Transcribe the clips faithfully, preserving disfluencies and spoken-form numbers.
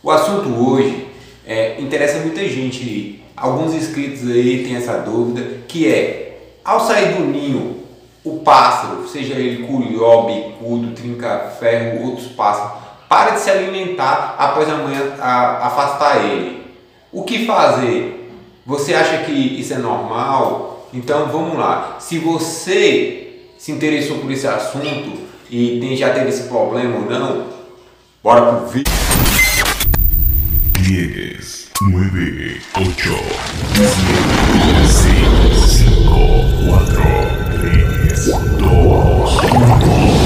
O assunto hoje é, interessa muita gente, alguns inscritos aí têm essa dúvida, que é, ao sair do ninho, o pássaro, seja ele curió, bicudo, trinca-ferro, outros pássaros, para de se alimentar após amanhã a, afastar ele. O que fazer? Você acha que isso é normal? Então vamos lá. Se você se interessou por esse assunto e tem, já teve esse problema ou não, bora pro vídeo. diez, nueve, ocho, siete, seis, cinco, cuatro, tres, dos, uno.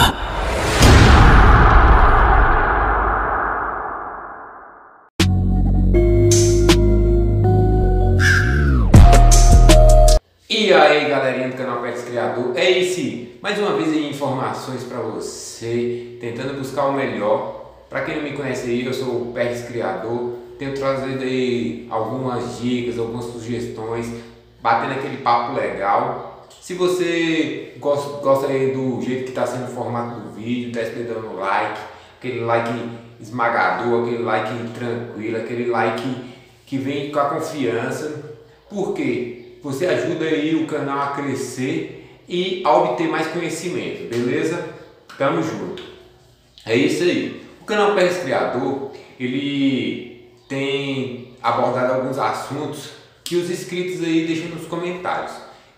E aí galerinha do canal Pets Criador, é esse, mais uma vez aí informações para você, tentando buscar o melhor. Para quem não me conhece aí, eu sou o Pets Criador, tenho trazido aí algumas dicas, algumas sugestões, batendo aquele papo legal. Se você gosta, gosta aí do jeito que está sendo o formato do vídeo, está esperando o like, aquele like esmagador, aquele like tranquilo, aquele like que vem com a confiança. Por quê? Você ajuda aí o canal a crescer e a obter mais conhecimento, beleza? Tamo junto. É isso aí. O canal Pets Criador, ele tem abordado alguns assuntos que os inscritos aí deixam nos comentários.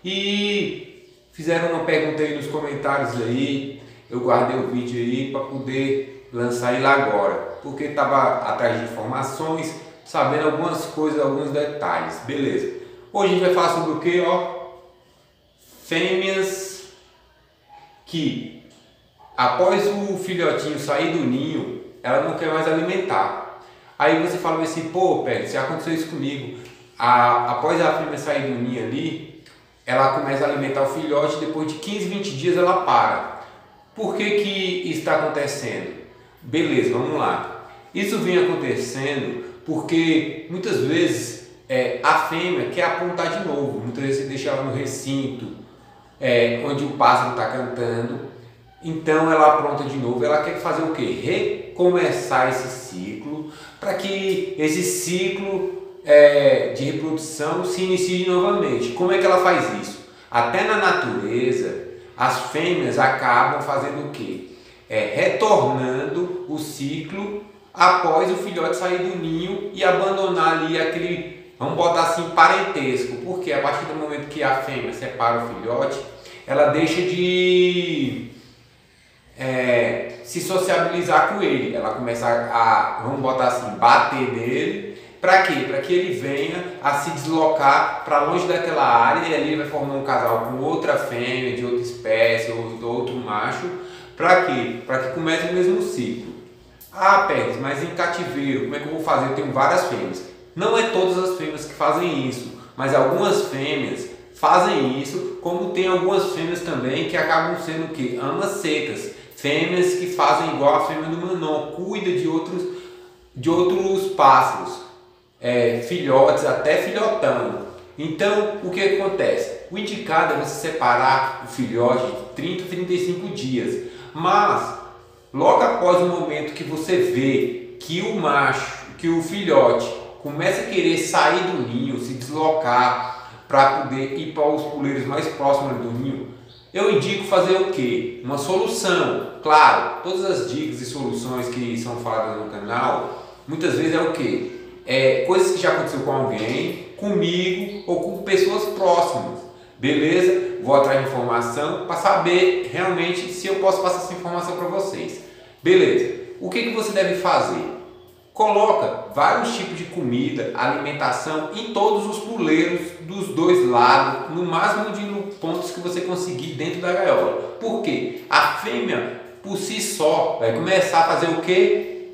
E fizeram uma pergunta aí nos comentários aí, eu guardei o vídeo aí para poder lançar ele agora, porque estava atrás de informações, sabendo algumas coisas, alguns detalhes, beleza? Hoje a gente vai falar sobre o que, ó? Fêmeas que após o filhotinho sair do ninho, ela não quer mais alimentar. Aí você fala assim, pô, Pet, se aconteceu isso comigo, a, após a fêmea sair do ninho ali, ela começa a alimentar o filhote, depois de quinze, vinte dias ela para. Por que que isso está acontecendo? Beleza, vamos lá. Isso vem acontecendo porque muitas vezes É, a fêmea quer apontar de novo, muitas vezes você deixa ela no recinto, é, onde o pássaro está cantando, então ela apronta de novo, ela quer fazer o que? Recomeçar esse ciclo, para que esse ciclo é, de reprodução se inicie novamente. Como é que ela faz isso? Até na natureza, as fêmeas acabam fazendo o que? É, retornando o ciclo após o filhote sair do ninho e abandonar ali aquele, vamos botar assim, parentesco, porque a partir do momento que a fêmea separa o filhote, ela deixa de é, se sociabilizar com ele, ela começa a, vamos botar assim, bater nele, para quê? Para que ele venha a se deslocar para longe daquela área e ali vai formar um casal com outra fêmea, de outra espécie, ou de outro macho, para quê? Para que comece o mesmo ciclo. Ah, Pérez, mas em cativeiro, como é que eu vou fazer? Eu tenho várias fêmeas. Não é todas as fêmeas que fazem isso, mas algumas fêmeas fazem isso, como tem algumas fêmeas também que acabam sendo o quê? Amas secas. Fêmeas que fazem igual a fêmea do Manon, cuida de outros, de outros pássaros, é, filhotes, até filhotão. Então, o que acontece? O indicado é você separar o filhote de trinta a trinta e cinco dias, mas logo após o momento que você vê que o macho, que o filhote começa a querer sair do ninho, se deslocar para poder ir para os puleiros mais próximos do ninho, eu indico fazer o que? Uma solução. Claro, todas as dicas e soluções que são faladas no canal, muitas vezes é o que? É coisas que já aconteceu com alguém, comigo ou com pessoas próximas. Beleza? Vou atrás de informação para saber realmente se eu posso passar essa informação para vocês. Beleza? O que que você deve fazer? Coloca vários tipos de comida, alimentação em todos os puleiros dos dois lados, no máximo de pontos que você conseguir dentro da gaiola. Por quê? A fêmea, por si só, vai começar a fazer o quê?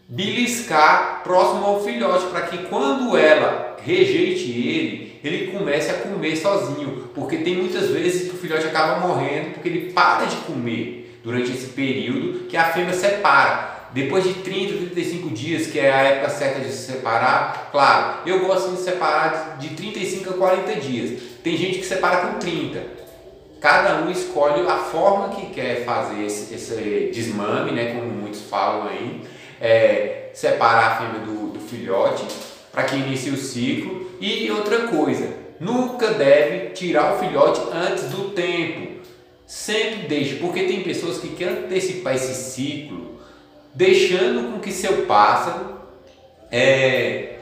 Beliscar próximo ao filhote, para que quando ela rejeite ele, ele comece a comer sozinho. Porque tem muitas vezes que o filhote acaba morrendo porque ele para de comer durante esse período que a fêmea separa. Depois de trinta, trinta e cinco dias, que é a época certa de se separar, claro, eu gosto de separar de trinta e cinco a quarenta dias. Tem gente que separa com trinta. Cada um escolhe a forma que quer fazer esse, esse desmame, né, como muitos falam aí. É, separar a fêmea do, do filhote para que inicie o ciclo. E outra coisa, nunca deve tirar o filhote antes do tempo. Sempre deixe, porque tem pessoas que querem antecipar esse ciclo, deixando com que seu pássaro é,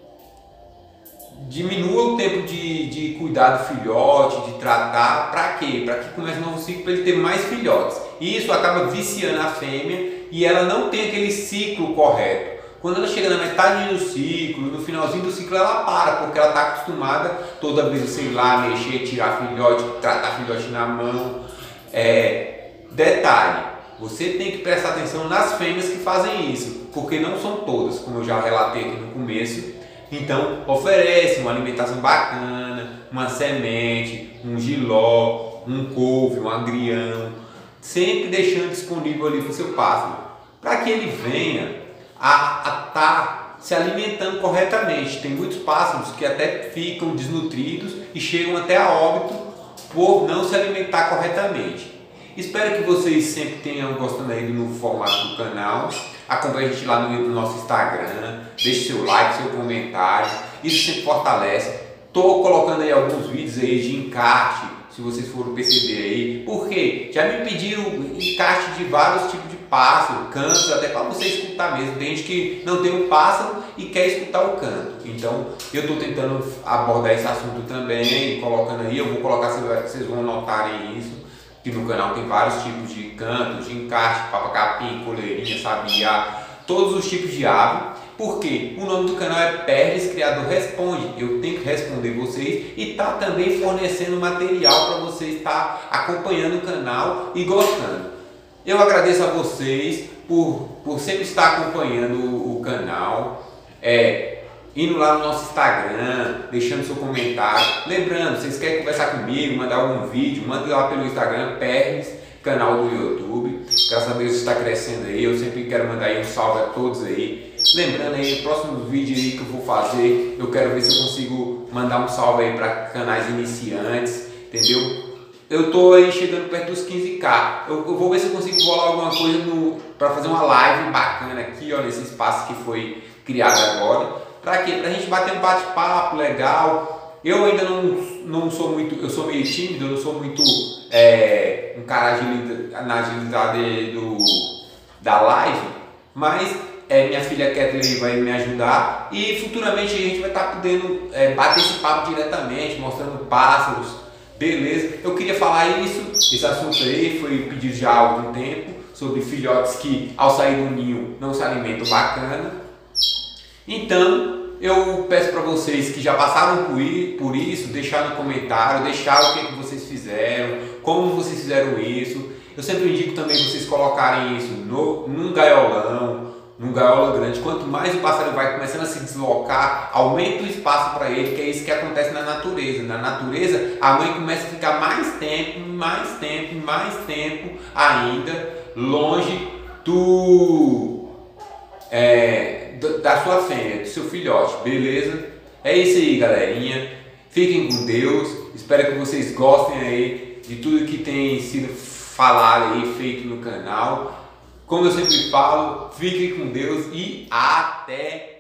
diminua o tempo de, de cuidar do filhote, de tratar. Para quê? Para que comece um novo ciclo, para ele ter mais filhotes. E isso acaba viciando a fêmea e ela não tem aquele ciclo correto. Quando ela chega na metade do ciclo, no finalzinho do ciclo, ela para, porque ela está acostumada toda vez, sei lá, mexer, tirar filhote, tratar filhote na mão. É, detalhe, você tem que prestar atenção nas fêmeas que fazem isso, porque não são todas, como eu já relatei aqui no começo. Então, oferece uma alimentação bacana, uma semente, um jiló, um couve, um agrião, sempre deixando disponível ali para o seu pássaro, para que ele venha a estar tá se alimentando corretamente. Tem muitos pássaros que até ficam desnutridos e chegam até a óbito por não se alimentar corretamente. Espero que vocês sempre tenham gostando aí do formato do canal. Acompanhe a gente lá no nosso Instagram, deixe seu like, seu comentário, isso sempre fortalece. Estou colocando aí alguns vídeos aí de encarte, se vocês foram perceber aí, porque já me pediram encarte de vários tipos de pássaro, cantos, até para você escutar mesmo. Tem gente que não tem um pássaro e quer escutar o canto. Então eu estou tentando abordar esse assunto também, colocando aí, eu vou colocar, vocês vão notarem isso, que no canal tem vários tipos de cantos, de encarte, papacapim, coleirinha, sabiá, todos os tipos de ave. Porque o nome do canal é Perles Criador Responde. Eu tenho que responder vocês e tá também fornecendo material para vocês estar tá acompanhando o canal e gostando. Eu agradeço a vocês por, por sempre estar acompanhando o, o canal, é, indo lá no nosso Instagram, deixando seu comentário. Lembrando, vocês querem conversar comigo, mandar algum vídeo, manda lá pelo Instagram, Perles, canal do YouTube. Graças a Deus está crescendo aí, eu sempre quero mandar aí um salve a todos aí. Lembrando aí, o próximo vídeo aí que eu vou fazer, eu quero ver se eu consigo mandar um salve aí para canais iniciantes, entendeu? Eu tô aí chegando perto dos quinze K. Eu, eu vou ver se eu consigo bolar alguma coisa para fazer uma live bacana aqui, ó, nesse espaço que foi criado agora. Para quê? Pra gente bater um bate-papo legal. Eu ainda não, não sou muito, eu sou meio tímido, eu não sou muito é, um cara agilidade, na agilidade do, da live, mas é, minha filha Kathleen vai me ajudar e futuramente a gente vai estar podendo é, bater esse papo diretamente, mostrando pássaros, beleza? Eu queria falar isso, esse assunto aí foi pedido já há algum tempo, sobre filhotes que ao sair do ninho não se alimentam bacana. Então, eu peço para vocês que já passaram por isso, deixar no comentário, deixar o que, é que vocês fizeram, como vocês fizeram isso. Eu sempre indico também vocês colocarem isso no, num gaiolão, num gaiola grande. Quanto mais o pássaro vai começando a se deslocar, aumenta o espaço para ele, que é isso que acontece na natureza. Na natureza, a mãe começa a ficar mais tempo, mais tempo, mais tempo ainda longe do... É, da sua fêmea, do seu filhote, beleza? É isso aí, galerinha. Fiquem com Deus. Espero que vocês gostem aí de tudo que tem sido falado aí, feito no canal. Como eu sempre falo, fiquem com Deus e até